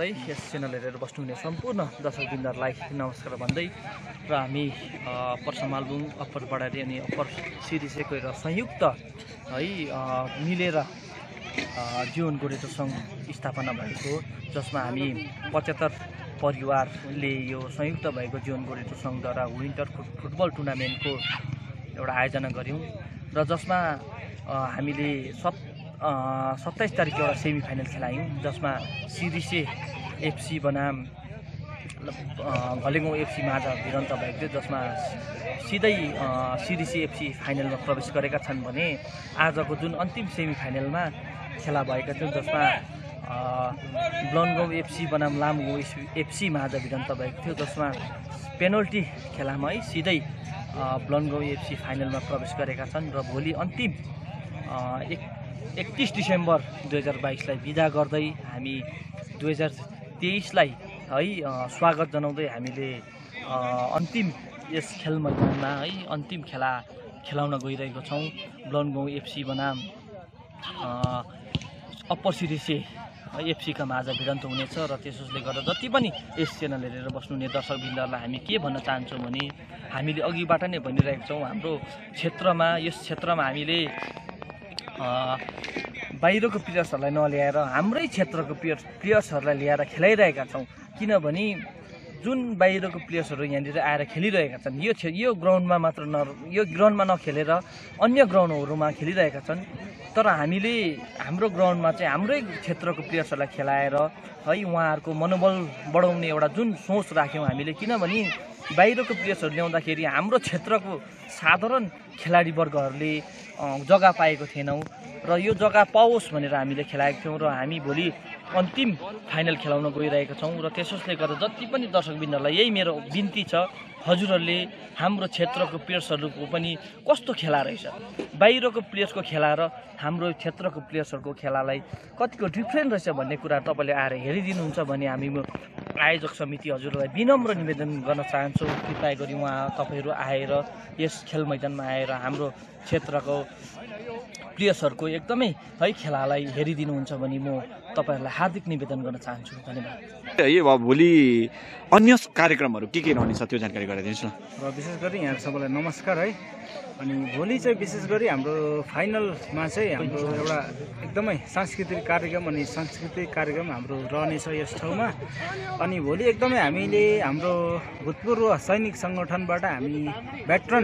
यस channel हेरेर बस्नुहुने सम्पूर्ण दर्शकवृन्दहरूलाई नमस्कार भन्दै र हामी अप्पर समालबुङ अप्पर बडारी अनि अप्पर सिरिसेको र संयुक्त है मिलेर जीवन गोरेटो सङ्घ स्थापना भएको जसमा हामी 75 परिवारले यो संयुक्त भएको जीवन गोरेटो सङ्घद्वारा विन्टर फुटबल टुर्नामेन्टको एउटा आयोजना गर्यौं र जसमा हामीले 27 तारिक एउटा सेमी फाइनल खेलायौं जसमा सिरिसे एफसी बनाम घलेगाउँ एफसी माझ भिडन्त भएको थियो जसमा सिधै सिरिसे एफसी फाइनलमा प्रवेश गरेका छन् भने आजको जुन अन्तिम सेमी फाइनलमा खेला भएका थियौं जसमा ब्लनगाउँ एफसी बनाम लामगाउँ एफसी माझ भिडन्त भएको थियो जसमा पेनल्टी खेलामा है सिधै ब्लनगाउँ एफसी फाइनलमा प्रवेश गरेका छन् र भोलि अन्तिम 31 डिसेम्बर 2022 लाई बिदा गर्दै हामी 2023 लाई है स्वागत जनाउँदै हामीले अन्तिम यस खेल मैदानमा है अन्तिम खेला खेलाउन गइरहेको छौं ब्लनगाउँ एफसी बनाम अप्पर सिरिसे एफसी का माझ भिडन्त हुनेछ र त्यसैले गर्दा जति पनि यस च्यानल हेरेर बस्नुहुने दर्शकवृन्दहरूलाई हामी के भन्न चाहन्छौं भने हामीले अघिबाट नै भनिरहेका छौं हाम्रो क्षेत्रमा यस क्षेत्रमा हामीले बाहिरको प्लेयर्सहरूलाई नल्याएर हाम्रै क्षेत्रको प्लेयर्सहरूलाई ल्याएर खेलाइरहेका छौं किनभने जुन बाहिरको प्लेयर्सहरू यहाँनिर आएर खेलिरहेका छन् यो ग्राउन्डमा मात्र यो ग्राउन्डमा नखेलेर अन्य ग्राउन्डहरूमा खेलिरहेका छन् तर हामीले हाम्रो ग्राउन्डमा चाहिँ हाम्रै क्षेत्रको प्लेयर्सहरूलाई खेलाएर है उहाँहरूको मनोबल बढाउने एउटा जुन सोच राख्यौं हामीले किनभने बाहिरको प्लेयर्सहरू ल्याउँदाखेरि हाम्रो क्षेत्रको साधारण खेलाडी वर्गहरूले जग्गा पाएको थिएनौं र यो जग्गा पाओस् भनेर हामीले खेलाएका थियौं र हामी भोलि अन्तिम फाइनल खेलाउन गइरहेका छौं र त्यसैले गर्दा जति पनि दर्शकवृन्दहरूलाई यही मेरो बिन्ती छ हजुरहरूले हाम्रो क्षेत्रको प्लेयर्सहरूको पनि कस्तो खेला रहेछ बाहिरको प्लेयर्सको खेला र हाम्रो क्षेत्रको प्लेयर्सहरूको खेलालाई कतिको डिफरेन्ट रहेछ भन्ने कुरा तपाईले आएर हेरिदिनुहुन्छ भने हामी आयोजक समिति हजुरलाई विनम्र निवेदन गर्न चाहन्छौं कृपया गरी उहाँ तपाईहरु आएर यस खेल मैदानमा आएर हाम्रो क्षेत्रको प्लेयर्सहरूको एकदमै है खेलालाई हेरिदिनुहुन्छ भने म तपाईहरुलाई हार्दिक निवेदन गर्न चाहन्छु धन्यवाद। यो भोलि अन्य कार्यक्रमहरू के रहनेछ त्यो जानकारी गराइदिनुस् न। र विशेष गरी यहाँ सबैलाई नमस्कार है। अनि भोलि चाहिँ विशेष गरी हाम्रो फाइनलमा चाहिँ हाम्रो एउटा एकदमै सांस्कृतिक कार्यक्रम हाम्रो रहनेछ यस ठाउँमा। अनि भोलि एकदमै हामीले हाम्रो भूतपूर्व सैनिक संगठनबाट हामी भेटरन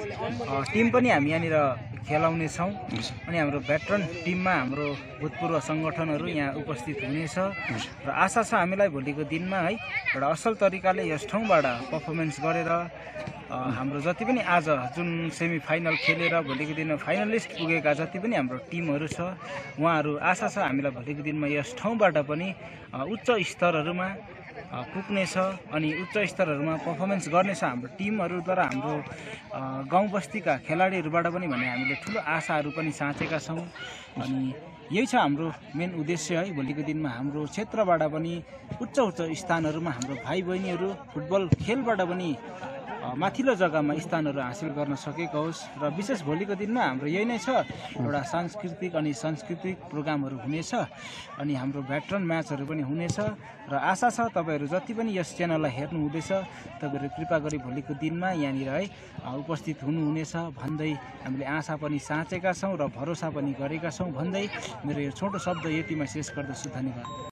टिम पनि हामी यहाँनिर खेलाउने छौं अनि हाम्रो भेटरन टिममा हाम्रो भूतपूर्व संगठनहरू यहाँ उपस्थित हुनेछ र आशा छ हामीलाई भोलिको दिनमा है एउटा असल तरिकाले यस ठाउँबाट परफर्मेन्स गरेर हाम्रो जति पनि आज जुन सेमी फाइनल खेलेर भोलिको दिनमा फाइनलिस्ट पुगेका जति पनि हाम्रो टिमहरू छ उहाँहरू आशा छ हामीलाई भोलिको दिनमा यस ठाउँबाट पनि उच्च स्तरहरूमा पुग्नेछ अनि उच्च स्तरहरूमा परफर्मेन्स गर्नेछ हाम्रो टिमहरूद्वारा हाम्रो गाउँ बस्तीका खेलाडीहरूबाट पनि भने हामीले ठुलो आशाहरू पनि साँचेका छौं अनि यही छ हाम्रो मेन उद्देश्य है भोलिको दिनमा हाम्रो क्षेत्रबाट पनि उच्च स्थानहरूमा हाम्रो भाइ बहिनीहरू फुटबल खेलबाट पनि माथिल्लो जग्गामा स्थानहरू हासिल गर्न सकेको होस् र विशेष भोलिको दिनमा हाम्रो यही नै छ एउटा सांस्कृतिक प्रोग्रामहरू हुनेछ अनि हाम्रो भेटरन म्याचहरू पनि हुनेछ र आशा छ तपाईहरु जति पनि यस च्यानललाई हेर्नु हुँदैछ तपाईहरु कृपा गरी भोलिको दिनमा यहाँनिर है उपस्थित हुनुहुनेछ भन्दै हामीले आशा पनि साँचेका छौं र भरोसा पनि गरेका छौं भन्दै मेरो यो छोटो शब्द यतिमा शेष गर्दछु। धन्यवाद।